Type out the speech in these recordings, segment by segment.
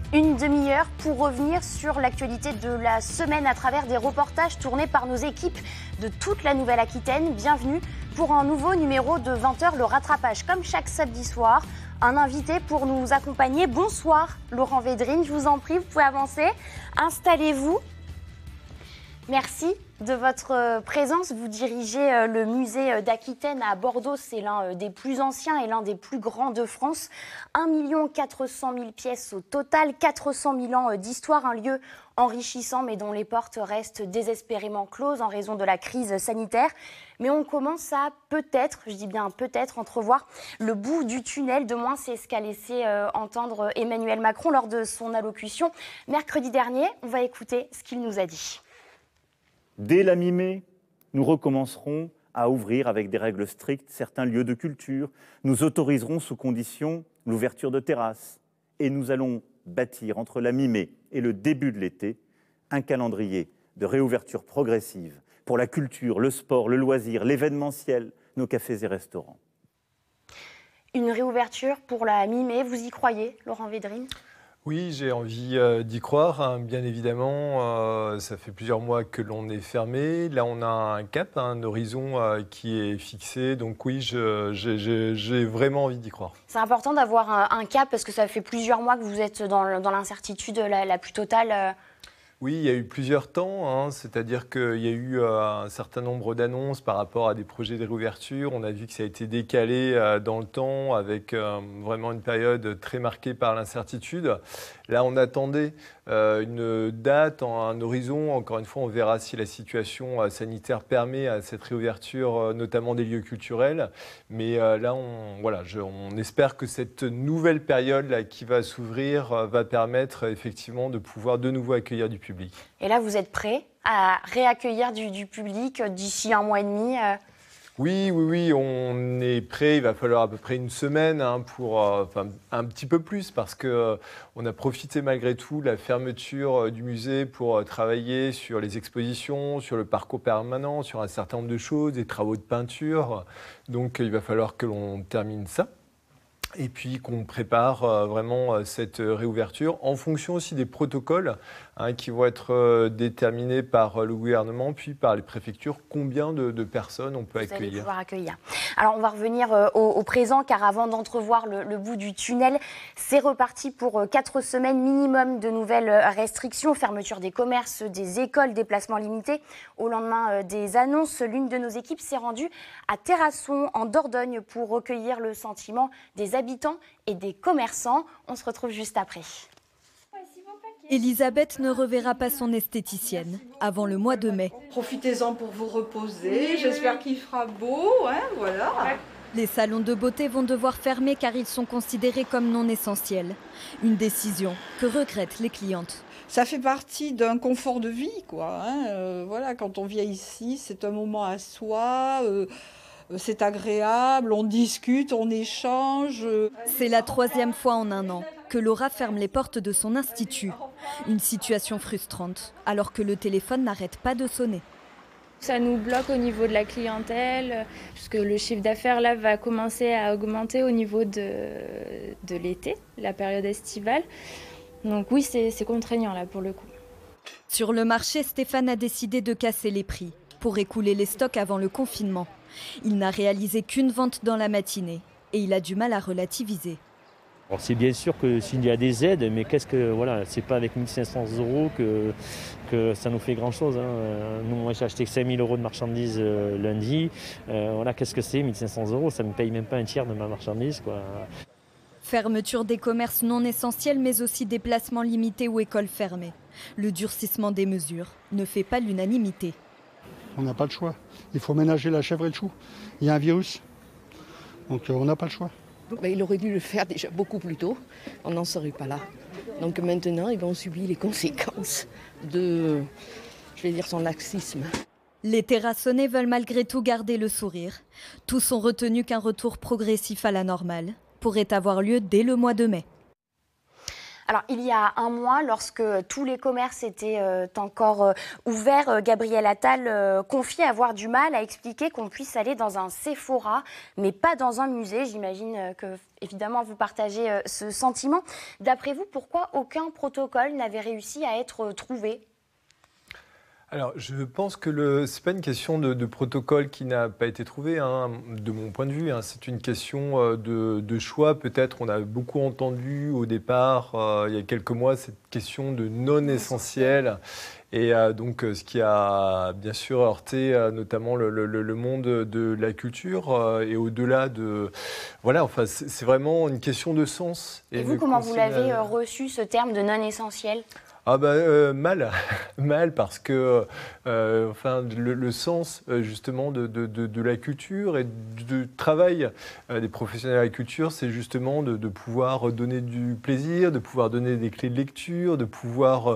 Une demi-heure pour revenir sur l'actualité de la semaine à travers des reportages tournés par nos équipes de toute la Nouvelle-Aquitaine. Bienvenue pour un nouveau numéro de 20h, le rattrapage. Comme chaque samedi soir, un invité pour nous accompagner. Bonsoir Laurent Védrine, je vous en prie, vous pouvez avancer. Installez-vous. Merci de votre présence. Vous dirigez le musée d'Aquitaine à Bordeaux. C'est l'un des plus anciens et l'un des plus grands de France. 1 400 000 pièces au total, 400 000 ans d'histoire. Un lieu enrichissant mais dont les portes restent désespérément closes en raison de la crise sanitaire. Mais on commence à peut-être, je dis bien peut-être, entrevoir le bout du tunnel. De moins, c'est ce qu'a laissé entendre Emmanuel Macron lors de son allocution mercredi dernier. On va écouter ce qu'il nous a dit. Dès la mi-mai, nous recommencerons à ouvrir avec des règles strictes certains lieux de culture. Nous autoriserons sous condition l'ouverture de terrasses. Et nous allons bâtir entre la mi-mai et le début de l'été un calendrier de réouverture progressive pour la culture, le sport, le loisir, l'événementiel, nos cafés et restaurants. Une réouverture pour la mi-mai, vous y croyez, Laurent Védrine ? Oui, j'ai envie d'y croire, hein. Bien évidemment, ça fait plusieurs mois que l'on est fermé. Là, on a un cap, un horizon qui est fixé. Donc oui, j'ai vraiment envie d'y croire. C'est important d'avoir un cap parce que ça fait plusieurs mois que vous êtes dans l'incertitude la plus totale. Oui, il y a eu plusieurs temps, hein. C'est-à-dire qu'il y a eu un certain nombre d'annonces par rapport à des projets de réouverture. On a vu que ça a été décalé dans le temps avec vraiment une période très marquée par l'incertitude. Là, on attendait une date, un horizon. Encore une fois, on verra si la situation sanitaire permet à cette réouverture, notamment des lieux culturels. Mais là, on espère que cette nouvelle période là, qui va s'ouvrir va permettre effectivement de pouvoir de nouveau accueillir du public. Et là, vous êtes prêt à réaccueillir du public d'ici 1 mois et demi Oui, on est prêt. Il va falloir à peu près une semaine pour, un petit peu plus, parce qu'on a profité malgré tout de la fermeture du musée pour travailler sur les expositions, sur le parcours permanent, sur un certain nombre de choses, des travaux de peinture. Donc, il va falloir que l'on termine ça. Et puis qu'on prépare vraiment cette réouverture en fonction aussi des protocoles qui vont être déterminés par le gouvernement puis par les préfectures, combien de personnes on peut accueillir. Vous allez pouvoir accueillir. Alors on va revenir au présent car avant d'entrevoir le bout du tunnel, c'est reparti pour 4 semaines minimum de nouvelles restrictions, fermeture des commerces, des écoles, déplacements limités. Au lendemain des annonces, l'une de nos équipes s'est rendue à Terrasson en Dordogne pour recueillir le sentiment des habitants et des commerçants. On se retrouve juste après. Elisabeth ne reverra pas son esthéticienne avant le mois de mai. Profitez-en pour vous reposer. J'espère qu'il fera beau. Voilà. Les salons de beauté vont devoir fermer car ils sont considérés comme non essentiels. Une décision que regrettent les clientes. Ça fait partie d'un confort de vie, quoi. Voilà, quand on vient ici, c'est un moment à soi. C'est agréable, on discute, on échange. C'est la 3e fois en 1 an que Laura ferme les portes de son institut. Une situation frustrante, alors que le téléphone n'arrête pas de sonner. Ça nous bloque au niveau de la clientèle, puisque le chiffre d'affaires là va commencer à augmenter au niveau de l'été, la période estivale. Donc oui, c'est contraignant là pour le coup. Sur le marché, Stéphane a décidé de casser les prix pour écouler les stocks avant le confinement. Il n'a réalisé qu'une vente dans la matinée et il a du mal à relativiser. C'est bien sûr que s'il y a des aides, mais c'est pas avec 1 500 € que ça nous fait grand-chose. Nous, moi, j'ai acheté 5 000 € de marchandises lundi. Qu'est-ce que c'est 1 500 €? Ça ne me paye même pas un tiers de ma marchandise, quoi. Fermeture des commerces non essentiels, mais aussi déplacements limités ou écoles fermées. Le durcissement des mesures ne fait pas l'unanimité. On n'a pas le choix. Il faut ménager la chèvre et le chou. Il y a un virus, donc on n'a pas le choix. Il aurait dû le faire déjà beaucoup plus tôt. On n'en serait pas là. Donc maintenant, on subit les conséquences de, son laxisme. Les terrassonnés veulent malgré tout garder le sourire. Tous ont retenu qu'un retour progressif à la normale pourrait avoir lieu dès le mois de mai. Alors, il y a un mois, lorsque tous les commerces étaient encore ouverts, Gabriel Attal confiait avoir du mal à expliquer qu'on puisse aller dans un Sephora, mais pas dans un musée. J'imagine que, évidemment, vous partagez ce sentiment. D'après vous, pourquoi aucun protocole n'avait réussi à être trouvé ? Alors, je pense que ce n'est pas une question de protocole qui n'a pas été trouvé, hein, de mon point de vue. Hein. C'est une question de choix. Peut-être on a beaucoup entendu au départ, il y a quelques mois, cette question de non essentiel. Et donc, ce qui a bien sûr heurté notamment le monde de la culture et au-delà de... Voilà, enfin, c'est vraiment une question de sens. Et vous, comment vous l'avez reçu, ce terme de non essentiel ? Mal parce que le sens justement de la culture et du travail des professionnels de la culture, c'est justement de pouvoir donner du plaisir, de pouvoir donner des clés de lecture, de pouvoir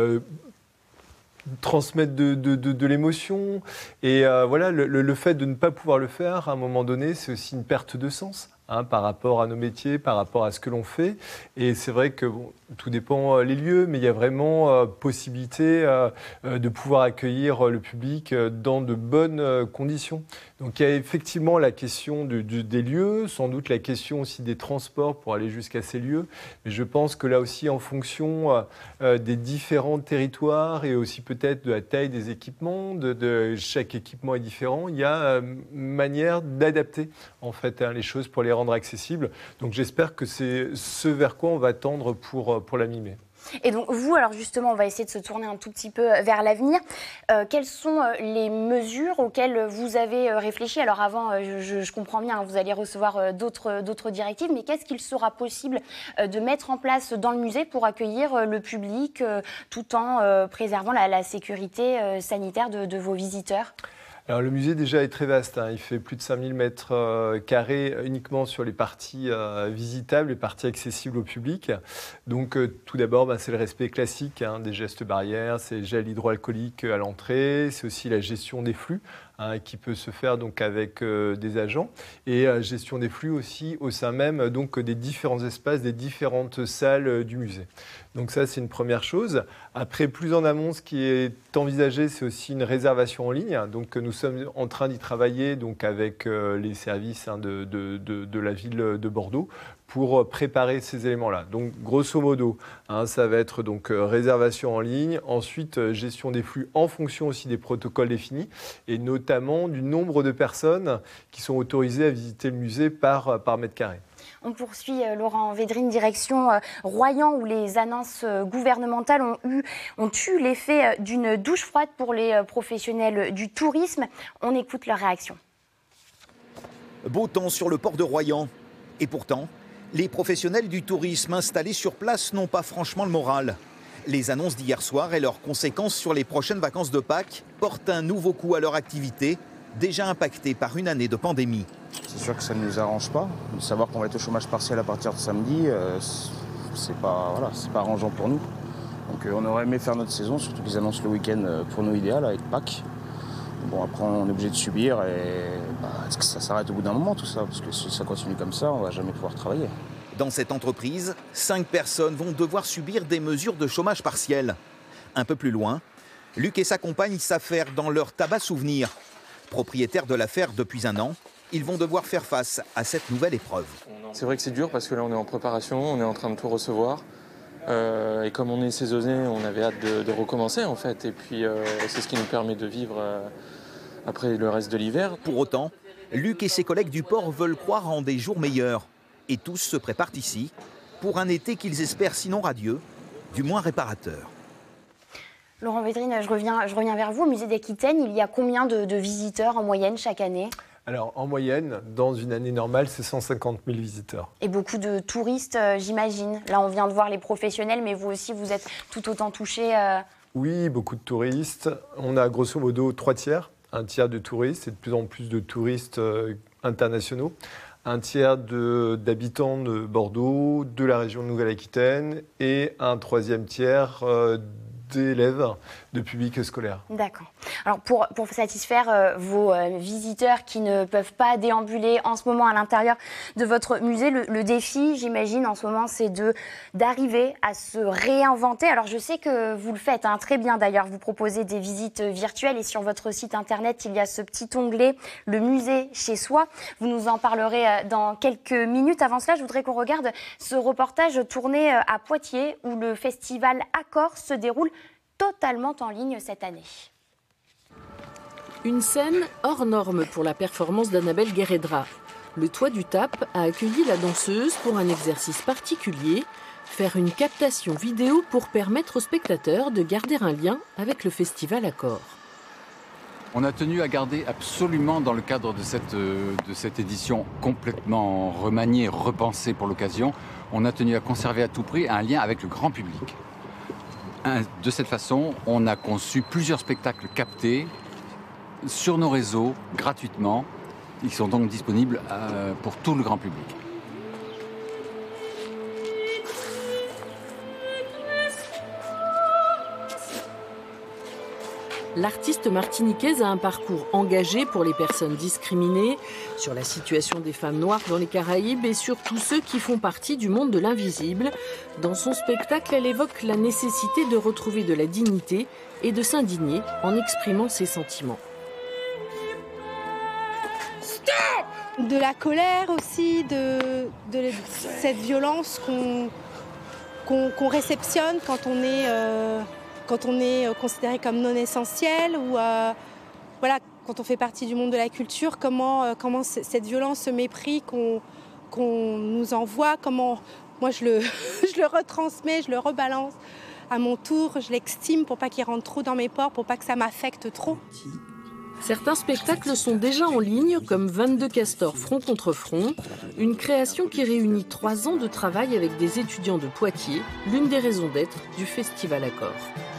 transmettre de l'émotion. Et voilà, le fait de ne pas pouvoir le faire, à un moment donné, c'est aussi une perte de sens. Par rapport à nos métiers, par rapport à ce que l'on fait. Et c'est vrai que tout dépend les lieux, mais il y a vraiment possibilité de pouvoir accueillir le public dans de bonnes conditions. Donc il y a effectivement la question des lieux, sans doute la question aussi des transports pour aller jusqu'à ces lieux. Mais je pense que là aussi, en fonction des différents territoires et aussi peut-être de la taille des équipements, chaque équipement est différent, il y a une manière d'adapter en fait les choses pour les rendre accessibles. Donc j'espère que c'est ce vers quoi on va tendre pour la mimer. Et donc vous, alors justement, on va essayer de se tourner un tout petit peu vers l'avenir. Quelles sont les mesures auxquelles vous avez réfléchi ? Alors avant, je comprends bien, vous allez recevoir d'autres directives, mais qu'est-ce qu'il sera possible de mettre en place dans le musée pour accueillir le public tout en préservant la sécurité sanitaire de vos visiteurs ? Alors, le musée déjà est très vaste, hein. Il fait plus de 5000 mètres carrés uniquement sur les parties visitables, les parties accessibles au public. Donc tout d'abord, c'est le respect classique des gestes barrières, c'est le gel hydroalcoolique à l'entrée, c'est aussi la gestion des flux qui peut se faire donc avec des agents et gestion des flux aussi au sein même donc des différents espaces, des différentes salles du musée. Donc ça, c'est une première chose. Après, plus en amont, ce qui est envisagé, c'est aussi une réservation en ligne. Donc nous sommes en train d'y travailler donc avec les services de la ville de Bordeaux pour préparer ces éléments-là. Donc, grosso modo, ça va être donc réservation en ligne, ensuite gestion des flux en fonction aussi des protocoles définis et notamment du nombre de personnes qui sont autorisées à visiter le musée par mètre carré. On poursuit, Laurent Védrine, direction Royan, où les annonces gouvernementales ont eu l'effet d'une douche froide pour les professionnels du tourisme. On écoute leur réaction. Beau temps sur le port de Royan. Et pourtant, les professionnels du tourisme installés sur place n'ont pas franchement le moral. Les annonces d'hier soir et leurs conséquences sur les prochaines vacances de Pâques portent un nouveau coup à leur activité, déjà impactée par une année de pandémie. C'est sûr que ça ne nous arrange pas. De savoir qu'on va être au chômage partiel à partir de samedi, c'est pas arrangeant pour nous. Donc on aurait aimé faire notre saison, surtout qu'ils annoncent le week-end pour nous idéal avec Pâques. Bon, après on est obligé de subir et est-ce que ça s'arrête au bout d'un moment tout ça ? Parce que si ça continue comme ça, on ne va jamais pouvoir travailler. Dans cette entreprise, 5 personnes vont devoir subir des mesures de chômage partiel. Un peu plus loin, Luc et sa compagne s'affairent dans leur tabac souvenir. Propriétaires de l'affaire depuis un an, ils vont devoir faire face à cette nouvelle épreuve. C'est vrai que c'est dur parce que là on est en préparation, on est en train de tout recevoir. Et comme on est saisonnier, on avait hâte de recommencer en fait. Et puis c'est ce qui nous permet de vivre après le reste de l'hiver. Pour autant, Luc et ses collègues du port veulent croire en des jours meilleurs. Et tous se préparent ici pour un été qu'ils espèrent sinon radieux, du moins réparateur. Laurent Védrine, je reviens vers vous. Au musée d'Aquitaine, il y a combien de visiteurs en moyenne chaque année ? Alors, en moyenne, dans une année normale, c'est 150 000 visiteurs. Et beaucoup de touristes, j'imagine. Là, on vient de voir les professionnels, mais vous aussi, vous êtes tout autant touchés. Oui, beaucoup de touristes. On a grosso modo 3 tiers, un tiers de touristes et de plus en plus de touristes internationaux. Un tiers d'habitants de Bordeaux, de la région de Nouvelle-Aquitaine et un troisième tiers d'élèves, de public scolaire. D'accord. Alors pour satisfaire vos visiteurs qui ne peuvent pas déambuler en ce moment à l'intérieur de votre musée, le défi, j'imagine, en ce moment, c'est d'arriver à se réinventer. Alors je sais que vous le faites très bien d'ailleurs, vous proposez des visites virtuelles et sur votre site internet, il y a ce petit onglet, le musée chez soi. Vous nous en parlerez dans quelques minutes. Avant cela, je voudrais qu'on regarde ce reportage tourné à Poitiers où le festival Accord se déroule totalement en ligne cette année. Une scène hors norme pour la performance d'Annabelle Guéredra. Le Toit du Tap a accueilli la danseuse pour un exercice particulier, faire une captation vidéo pour permettre aux spectateurs de garder un lien avec le festival Accord. On a tenu à garder absolument, dans le cadre de cette édition complètement remaniée, repensée pour l'occasion, on a tenu à conserver à tout prix un lien avec le grand public. De cette façon, on a conçu plusieurs spectacles captés sur nos réseaux gratuitement. Ils sont donc disponibles pour tout le grand public. L'artiste martiniquaise a un parcours engagé pour les personnes discriminées, sur la situation des femmes noires dans les Caraïbes et sur tous ceux qui font partie du monde de l'invisible. Dans son spectacle, elle évoque la nécessité de retrouver de la dignité et de s'indigner en exprimant ses sentiments. De la colère aussi, de cette violence qu'on réceptionne quand on est considéré comme non essentiel ou voilà, quand on fait partie du monde de la culture, comment cette violence, ce mépris qu'on nous envoie, comment moi je le retransmets, je le rebalance à mon tour, je l'extime pour pas qu'il rentre trop dans mes pores, pour pas que ça m'affecte trop. Certains spectacles sont déjà en ligne, comme 22 castors front contre front, une création qui réunit 3 ans de travail avec des étudiants de Poitiers, l'une des raisons d'être du Festival Accord.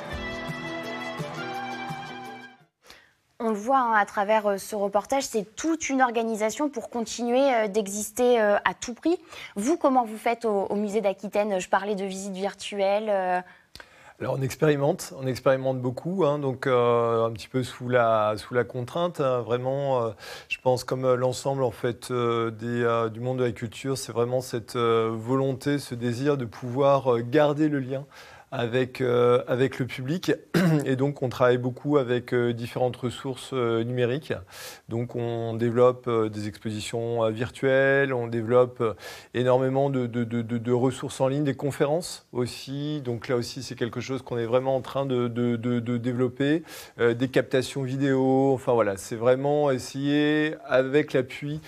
On le voit à travers ce reportage, c'est toute une organisation pour continuer d'exister à tout prix. Vous, comment vous faites au musée d'Aquitaine? Je parlais de visites virtuelles. Alors on expérimente beaucoup, donc un petit peu sous la contrainte. Vraiment, je pense comme l'ensemble en fait du monde de la culture, c'est vraiment cette volonté, ce désir de pouvoir garder le lien avec le public. Et donc, on travaille beaucoup avec différentes ressources numériques. Donc, on développe des expositions virtuelles, on développe énormément de ressources en ligne, des conférences aussi. Donc, là aussi, c'est quelque chose qu'on est vraiment en train de développer. Des captations vidéo. Enfin, voilà, c'est vraiment essayer, avec l'appui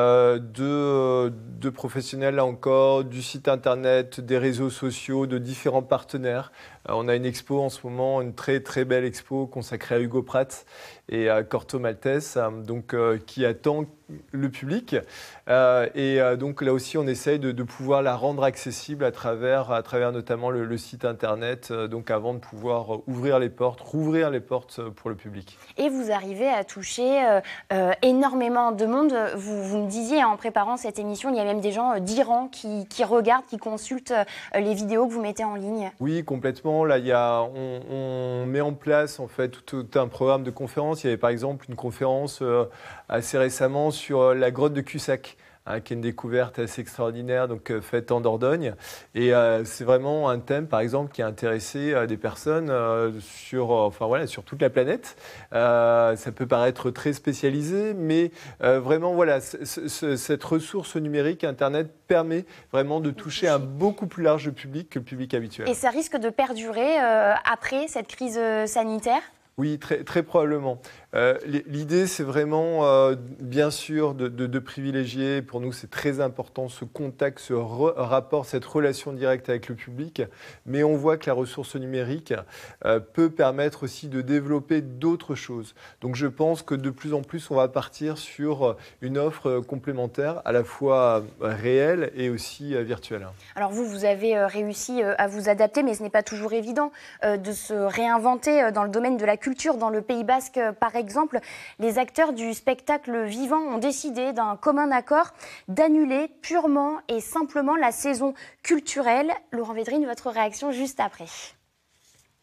de professionnels, là encore, du site internet, des réseaux sociaux, de différents partenaires. On a une expo en ce moment, une très très belle expo consacrée à Hugo Pratt et à Corto Maltese, donc qui attend le public. Donc là aussi, on essaye de pouvoir la rendre accessible à travers notamment le site internet, donc avant de pouvoir rouvrir les portes pour le public. Et vous arrivez à toucher énormément de monde. Vous me disiez en préparant cette émission, il y a même des gens d'Iran qui regardent, qui consultent les vidéos que vous mettez en ligne. Oui, complètement. Là, on met en place en fait tout un programme de conférences. Il y avait par exemple une conférence assez récemment sur la grotte de Cussac, qui est une découverte assez extraordinaire, donc faite en Dordogne. Et c'est vraiment un thème, par exemple, qui a intéressé des personnes sur toute la planète. Ça peut paraître très spécialisé, mais vraiment, voilà, cette ressource numérique, Internet, permet vraiment de toucher un beaucoup plus large public que le public habituel. Et ça risque de perdurer après cette crise sanitaire ? Oui, très, très probablement. L'idée, c'est vraiment, bien sûr, de privilégier, pour nous, c'est très important, ce contact, ce rapport, cette relation directe avec le public. Mais on voit que la ressource numérique peut permettre aussi de développer d'autres choses. Donc, je pense que de plus en plus, on va partir sur une offre complémentaire, à la fois réelle et aussi virtuelle. Alors, vous avez réussi à vous adapter, mais ce n'est pas toujours évident de se réinventer dans le domaine de la culture. Dans le Pays Basque, par exemple, les acteurs du spectacle vivant ont décidé d'un commun accord d'annuler purement et simplement la saison culturelle. Laurent Védrine, votre réaction juste après.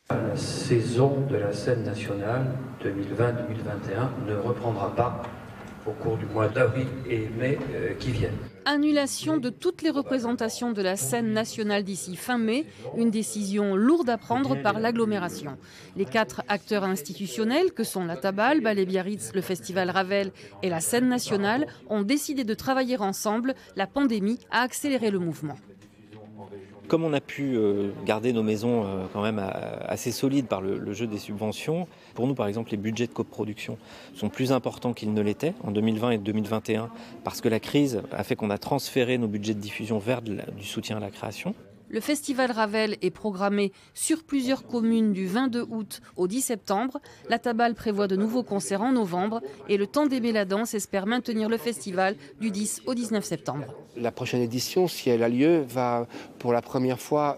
La saison de la scène nationale 2020-2021 ne reprendra pas au cours du mois d'avril et mai qui viennent. Annulation de toutes les représentations de la scène nationale d'ici fin mai, une décision lourde à prendre par l'agglomération. Les 4 acteurs institutionnels que sont la Tabal, Ballet Biarritz, le Festival Ravel et la scène nationale ont décidé de travailler ensemble. La pandémie a accéléré le mouvement. Comme on a pu garder nos maisons quand même assez solides par le jeu des subventions, pour nous par exemple les budgets de coproduction sont plus importants qu'ils ne l'étaient en 2020 et 2021 parce que la crise a fait qu'on a transféré nos budgets de diffusion vers du soutien à la création. Le festival Ravel est programmé sur plusieurs communes du 22 août au 10 septembre. La Tabal prévoit de nouveaux concerts en novembre et le Temps d'aimer la danse espère maintenir le festival du 10 au 19 septembre. La prochaine édition, si elle a lieu, va pour la première fois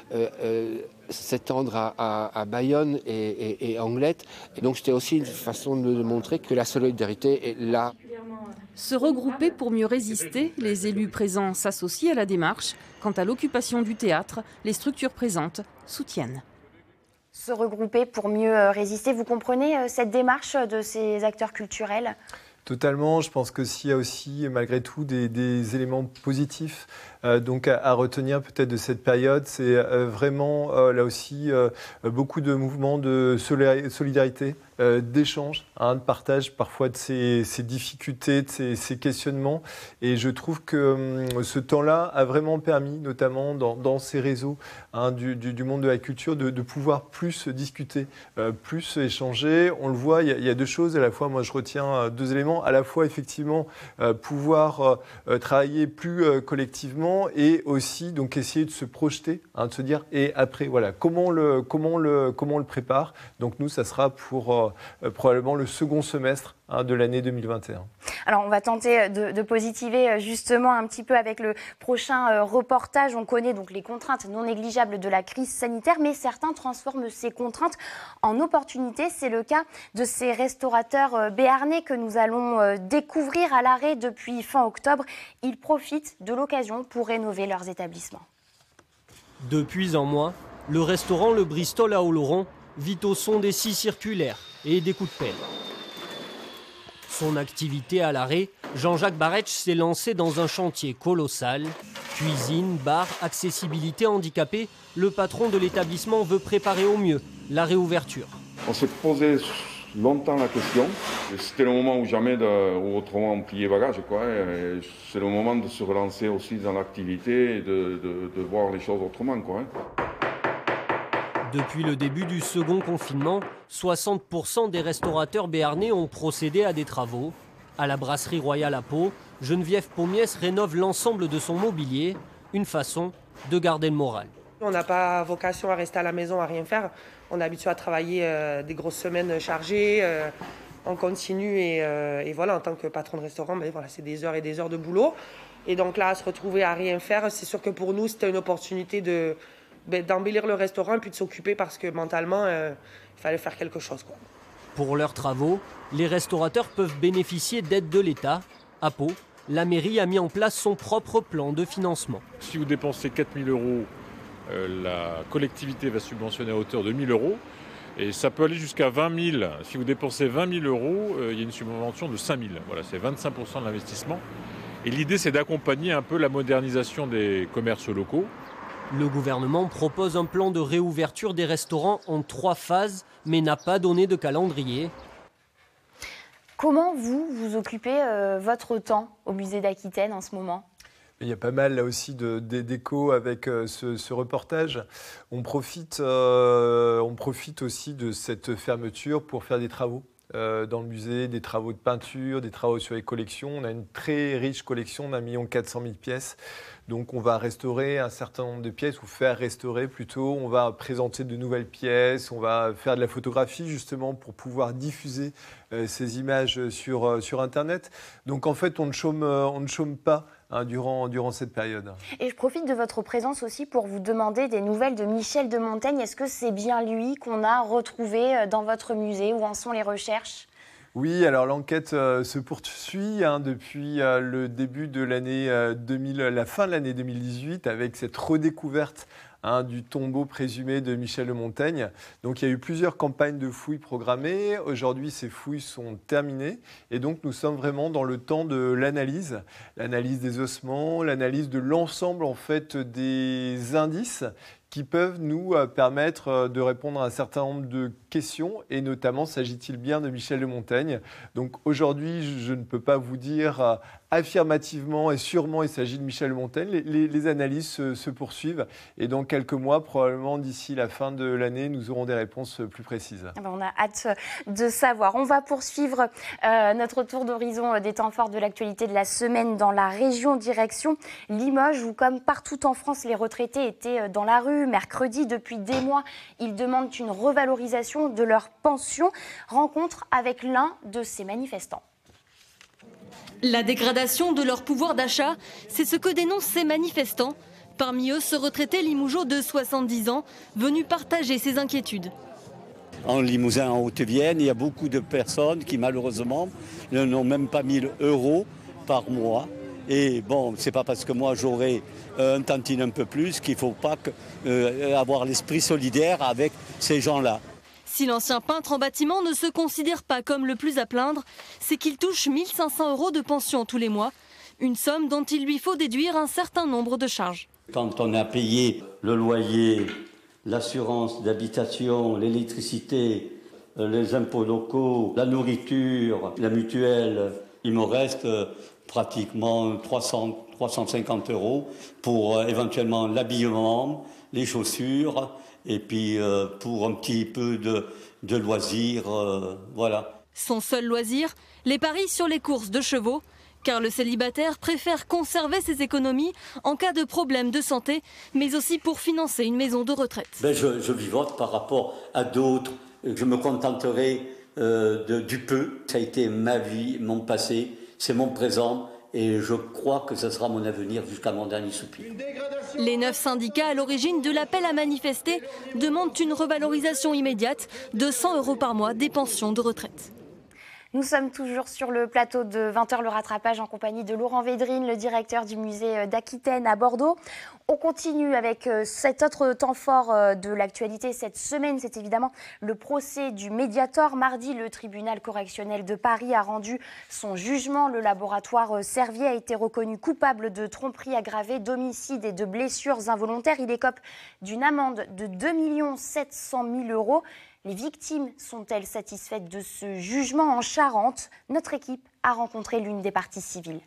s'étendre à Bayonne et Anglet. Et donc c'était aussi une façon de montrer que la solidarité est là. Se regrouper pour mieux résister, les élus présents s'associent à la démarche. Quant à l'occupation du théâtre, les structures présentes soutiennent. Se regrouper pour mieux résister, vous comprenez cette démarche de ces acteurs culturels ? Totalement, je pense que s'il y a aussi malgré tout des éléments positifs donc à retenir peut-être de cette période, c'est vraiment là aussi beaucoup de mouvements de solidarité, d'échange, de partage parfois de ces difficultés, de ces questionnements. Et je trouve que ce temps-là a vraiment permis, notamment dans ces réseaux du monde de la culture, de pouvoir plus discuter, plus échanger. On le voit, il y a deux choses à la fois. Moi, je retiens 2 éléments. À la fois, effectivement, pouvoir travailler plus collectivement et aussi donc essayer de se projeter, de se dire et après, voilà, comment on le prépare. Donc nous, ça sera pour probablement le second semestre de l'année 2021. Alors on va tenter de positiver justement un petit peu avec le prochain reportage. On connaît donc les contraintes non négligeables de la crise sanitaire, mais certains transforment ces contraintes en opportunités. C'est le cas de ces restaurateurs béarnais que nous allons découvrir à l'arrêt depuis fin octobre. Ils profitent de l'occasion pour rénover leurs établissements. Depuis un mois, le restaurant Le Bristol à Oloron vit au son des scies circulaires et des coups de pelle. Son activité à l'arrêt, Jean-Jacques Barretsch s'est lancé dans un chantier colossal. Cuisine, bar, accessibilité handicapée, le patron de l'établissement veut préparer au mieux la réouverture. On s'est posé longtemps la question. C'était le moment ou jamais, ou autrement on pliait bagage, quoi. C'est le moment de se relancer aussi dans l'activité et de voir les choses autrement, quoi. Depuis le début du second confinement, 60% des restaurateurs béarnais ont procédé à des travaux. À la brasserie Royale à Pau, Geneviève Pommiès rénove l'ensemble de son mobilier, une façon de garder le moral. On n'a pas vocation à rester à la maison à rien faire. On est habitué à travailler des grosses semaines chargées, on continue et voilà, en tant que patron de restaurant, voilà, c'est des heures et des heures de boulot. Et donc là, à se retrouver à rien faire, c'est sûr que pour nous, c'était une opportunité d'embellir le restaurant et puis de s'occuper parce que mentalement, il fallait faire quelque chose, quoi. Pour leurs travaux, les restaurateurs peuvent bénéficier d'aides de l'État. À Pau, la mairie a mis en place son propre plan de financement. Si vous dépensez 4 000 €, la collectivité va subventionner à hauteur de 1 000 €. Et ça peut aller jusqu'à 20 000. Si vous dépensez 20 000 €, il y a une subvention de 5 000. Voilà, c'est 25% de l'investissement. Et l'idée, c'est d'accompagner un peu la modernisation des commerces locaux. Le gouvernement propose un plan de réouverture des restaurants en 3 phases, mais n'a pas donné de calendrier. Comment vous occupez votre temps au musée d'Aquitaine en ce moment ? Il y a pas mal là aussi d'échos avec ce reportage. On profite aussi de cette fermeture pour faire des travaux dans le musée, des travaux de peinture, des travaux sur les collections. On a une très riche collection d'1 400 000 pièces. Donc on va restaurer un certain nombre de pièces, ou faire restaurer plutôt. On va présenter de nouvelles pièces, on va faire de la photographie justement pour pouvoir diffuser ces images sur Internet. Donc en fait, on ne chôme pas durant cette période. Et je profite de votre présence aussi pour vous demander des nouvelles de Michel de Montaigne. Est-ce que c'est bien lui qu'on a retrouvé dans votre musée? Où en sont les recherches? Oui, alors l'enquête se poursuit depuis le début de l'année 2000, la fin de l'année 2018, avec cette redécouverte du tombeau présumé de Michel de Montaigne. Donc il y a eu plusieurs campagnes de fouilles programmées. Aujourd'hui, ces fouilles sont terminées et donc nous sommes vraiment dans le temps de l'analyse des ossements, l'analyse de l'ensemble en fait des indices qui peuvent nous permettre de répondre à un certain nombre de questions, et notamment s'agit-il bien de Michel de Montaigne. Donc aujourd'hui, je ne peux pas vous dire affirmativement et sûrement il s'agit de Michel de Montaigne. Les analyses se poursuivent et dans quelques mois, probablement d'ici la fin de l'année, nous aurons des réponses plus précises. On a hâte de savoir. On va poursuivre notre tour d'horizon des temps forts de l'actualité de la semaine dans la région, direction Limoges, où comme partout en France, les retraités étaient dans la rue mercredi. Depuis des mois, ils demandent une revalorisation de leur pension. Rencontre avec l'un de ces manifestants. La dégradation de leur pouvoir d'achat, c'est ce que dénoncent ces manifestants. Parmi eux, ce retraité limougeot de 70 ans, venu partager ses inquiétudes. En Limousin, en Haute-Vienne, il y a beaucoup de personnes qui, malheureusement, n'ont même pas 1 000 € par mois. Et bon, c'est pas parce que moi j'aurai un tantine un peu plus qu'il ne faut pas avoir l'esprit solidaire avec ces gens-là. Si l'ancien peintre en bâtiment ne se considère pas comme le plus à plaindre, c'est qu'il touche 1 500 € de pension tous les mois, une somme dont il lui faut déduire un certain nombre de charges. Quand on a payé le loyer, l'assurance d'habitation, l'électricité, les impôts locaux, la nourriture, la mutuelle, il me reste pratiquement 350 € pour éventuellement l'habillement, les chaussures et puis pour un petit peu de loisirs, voilà. Son seul loisir, les paris sur les courses de chevaux, car le célibataire préfère conserver ses économies en cas de problème de santé, mais aussi pour financer une maison de retraite. Je vivote par rapport à d'autres, je me contenterai du peu. Ça a été ma vie, mon passé, c'est mon présent. Et je crois que ce sera mon avenir jusqu'à mon dernier soupir. Les 9 syndicats à l'origine de l'appel à manifester demandent une revalorisation immédiate de 100 € par mois des pensions de retraite. Nous sommes toujours sur le plateau de 20h le rattrapage en compagnie de Laurent Védrine, le directeur du musée d'Aquitaine à Bordeaux. On continue avec cet autre temps fort de l'actualité cette semaine. C'est évidemment le procès du Mediator. Mardi, le tribunal correctionnel de Paris a rendu son jugement. Le laboratoire Servier a été reconnu coupable de tromperie aggravée, d'homicide et de blessures involontaires. Il écope d'une amende de 2 700 000 €. Les victimes sont-elles satisfaites de ce jugement en Charente? Notre équipe a rencontré l'une des parties civiles.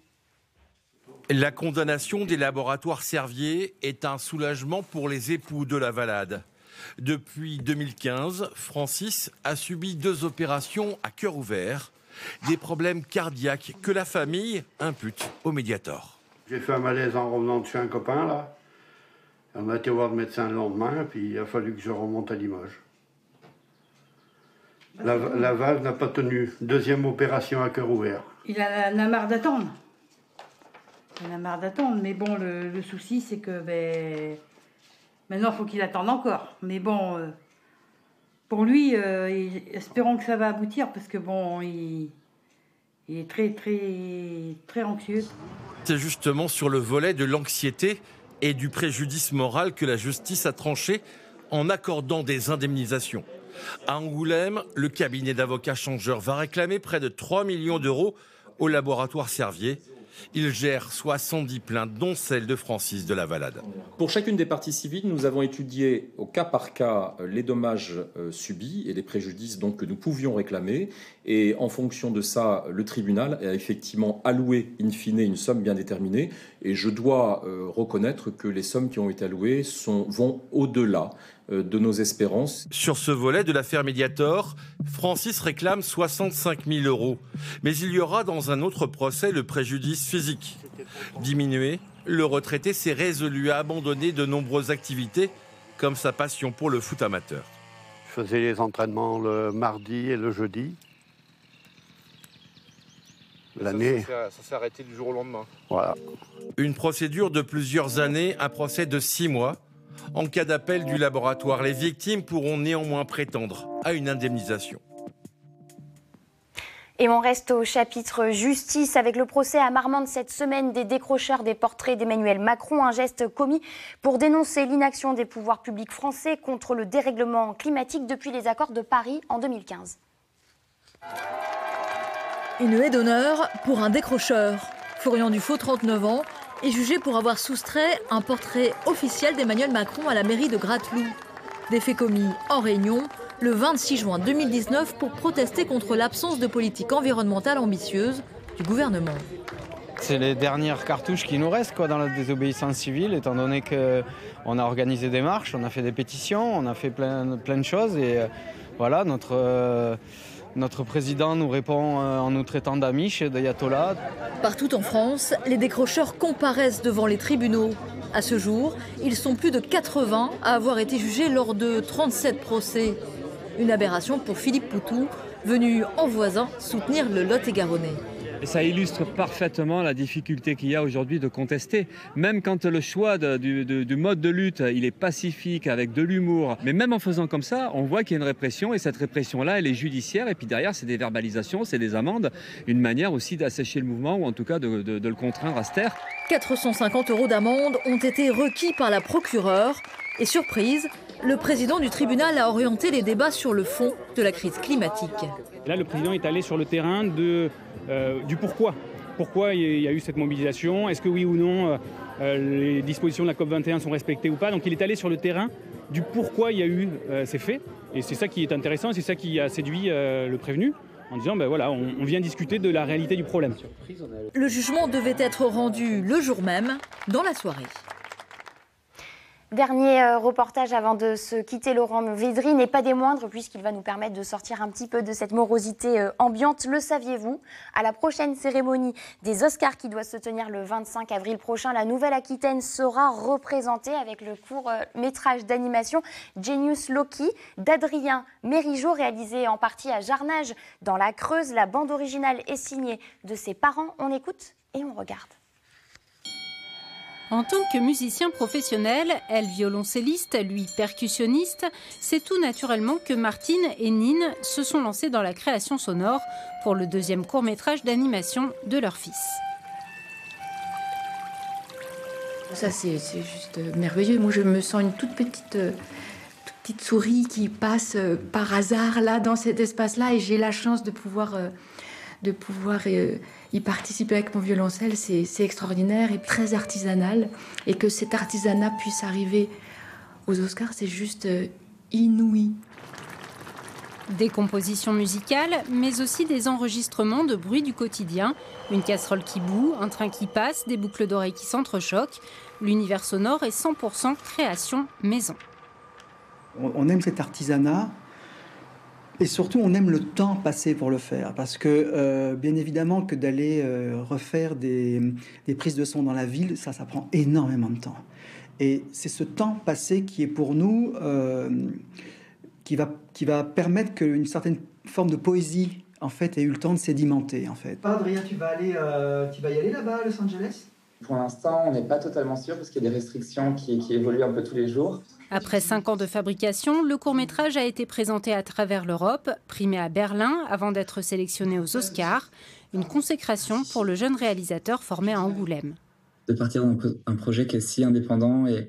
La condamnation des laboratoires Servier est un soulagement pour les époux de la Valade. Depuis 2015, Francis a subi 2 opérations à cœur ouvert, des problèmes cardiaques que la famille impute au Mediator. J'ai fait un malaise en revenant de chez un copain, là. On a été voir le médecin le lendemain, puis il a fallu que je remonte à Limoges. La valve n'a pas tenu. 2e opération à cœur ouvert. Il en a marre d'attendre. Mais bon, le souci, c'est que maintenant, il faut qu'il attende encore. Mais bon, pour lui, espérons que ça va aboutir, parce que bon, il est très, très, très anxieux. C'est justement sur le volet de l'anxiété et du préjudice moral que la justice a tranché en accordant des indemnisations. À Angoulême, le cabinet d'avocats Changeur va réclamer près de 3 millions € au laboratoire Servier. Il gère 70 plaintes, dont celle de Francis de la Valade. Pour chacune des parties civiles, nous avons étudié au cas par cas les dommages subis et les préjudices donc, que nous pouvions réclamer. Et en fonction de ça, le tribunal a effectivement alloué in fine une somme bien déterminée. Et je dois reconnaître que les sommes qui ont été allouées vont au-delà de nos espérances. Sur ce volet de l'affaire Mediator, Francis réclame 65 000 €. Mais il y aura dans un autre procès le préjudice physique. Diminué, le retraité s'est résolu à abandonner de nombreuses activités, comme sa passion pour le foot amateur. Je faisais les entraînements le mardi et le jeudi. L'année. Ça s'est arrêté du jour au lendemain. Voilà. Une procédure de plusieurs années, un procès de 6 mois. En cas d'appel du laboratoire, les victimes pourront néanmoins prétendre à une indemnisation. Et on reste au chapitre justice avec le procès à Marmande cette semaine des décrocheurs des portraits d'Emmanuel Macron, un geste commis pour dénoncer l'inaction des pouvoirs publics français contre le dérèglement climatique depuis les accords de Paris en 2015. Une haie d'honneur pour un décrocheur. Florian Dufaux, 39 ans, est jugé pour avoir soustrait un portrait officiel d'Emmanuel Macron à la mairie de Grattelou. Des faits commis en réunion le 26 juin 2019 pour protester contre l'absence de politique environnementale ambitieuse du gouvernement. C'est les dernières cartouches qui nous restent dans la désobéissance civile, étant donné qu'on a organisé des marches, on a fait des pétitions, on a fait plein de choses. Et voilà, notre président nous répond en nous traitant d'amiches et d'ayatollahs. Partout en France, les décrocheurs comparaissent devant les tribunaux. À ce jour, ils sont plus de 80 à avoir été jugés lors de 37 procès. Une aberration pour Philippe Poutou, venu en voisin soutenir le Lot-et-Garonnais. Et ça illustre parfaitement la difficulté qu'il y a aujourd'hui de contester. Même quand le choix du mode de lutte, il est pacifique, avec de l'humour. Mais même en faisant comme ça, on voit qu'il y a une répression. Et cette répression-là, elle est judiciaire. Et puis derrière, c'est des verbalisations, c'est des amendes. Une manière aussi d'assécher le mouvement ou en tout cas de le contraindre à se taire. 450 € d'amende ont été requis par la procureure. Et surprise, le président du tribunal a orienté les débats sur le fond de la crise climatique. Là, le président est allé sur le terrain du pourquoi. Pourquoi il y a eu cette mobilisation? Est-ce que oui ou non les dispositions de la COP21 sont respectées ou pas? Donc il est allé sur le terrain du pourquoi il y a eu ces faits. Et c'est ça qui est intéressant, c'est ça qui a séduit le prévenu. En disant, voilà, on vient discuter de la réalité du problème. Le jugement devait être rendu le jour même, dans la soirée. Dernier reportage avant de se quitter, Laurent Védry n'est pas des moindres puisqu'il va nous permettre de sortir un petit peu de cette morosité ambiante. Le saviez-vous? À la prochaine cérémonie des Oscars qui doit se tenir le 25 avril prochain, la Nouvelle-Aquitaine sera représentée avec le court-métrage d'animation Genius Loki d'Adrien Mérigeau, réalisé en partie à Jarnage dans la Creuse. La bande originale est signée de ses parents. On écoute et on regarde. En tant que musicien professionnel, elle violoncelliste, lui percussionniste, c'est tout naturellement que Martine et Nine se sont lancés dans la création sonore pour le deuxième court-métrage d'animation de leur fils. Ça, c'est juste merveilleux. Moi, je me sens une toute petite souris qui passe par hasard là dans cet espace-là et j'ai la chance de pouvoir y participer avec mon violoncelle. C'est extraordinaire et très artisanal. Et que cet artisanat puisse arriver aux Oscars, c'est juste inouï. Des compositions musicales, mais aussi des enregistrements de bruits du quotidien. Une casserole qui bout, un train qui passe, des boucles d'oreilles qui s'entrechoquent. L'univers sonore est 100% création maison. On aime cet artisanat. Et surtout, on aime le temps passé pour le faire. Parce que, bien évidemment, que d'aller refaire des prises de son dans la ville, ça prend énormément de temps. Et c'est ce temps passé qui est pour nous, qui va permettre qu'une certaine forme de poésie, en fait, ait eu le temps de sédimenter, en fait. Adrien, tu vas y aller là-bas à Los Angeles ? Pour l'instant, on n'est pas totalement sûr parce qu'il y a des restrictions qui évoluent un peu tous les jours. Après 5 ans de fabrication, le court-métrage a été présenté à travers l'Europe, primé à Berlin avant d'être sélectionné aux Oscars. Une consécration pour le jeune réalisateur formé à Angoulême. De partir d'un projet qui est si indépendant et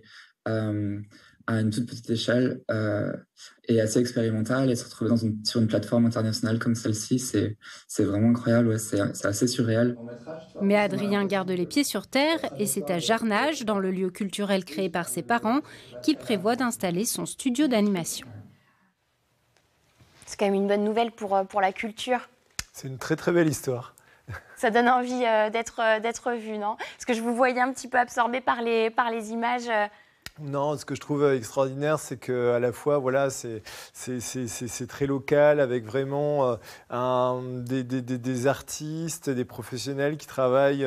à une toute petite échelle et assez expérimental et se retrouver sur une plateforme internationale comme celle-ci, c'est vraiment incroyable, ouais, c'est assez surréel. Mais Adrien garde les pieds sur terre et c'est à Jarnage, dans le lieu culturel créé par ses parents, qu'il prévoit d'installer son studio d'animation. C'est quand même une bonne nouvelle pour la culture. C'est une très très belle histoire. Ça donne envie d'être vu, non? Parce que je vous voyais un petit peu absorbé par les images. Non, ce que je trouve extraordinaire, c'est qu'à la fois, voilà, c'est très local, avec vraiment des artistes, des professionnels qui travaillent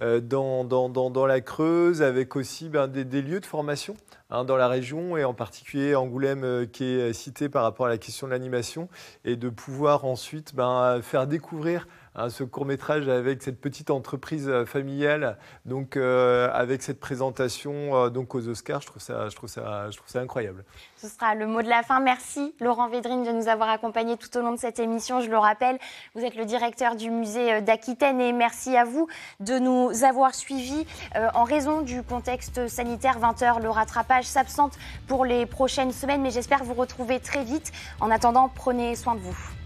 dans la Creuse, avec aussi des lieux de formation dans la région, et en particulier Angoulême qui est cité par rapport à la question de l'animation, et de pouvoir ensuite faire découvrir ce court-métrage avec cette petite entreprise familiale, donc avec cette présentation donc aux Oscars, je trouve ça incroyable. Ce sera le mot de la fin. Merci Laurent Védrine de nous avoir accompagnés tout au long de cette émission. Je le rappelle, vous êtes le directeur du musée d'Aquitaine et merci à vous de nous avoir suivis. En raison du contexte sanitaire, 20h, le rattrapage s'absente pour les prochaines semaines, mais j'espère vous retrouver très vite. En attendant, prenez soin de vous.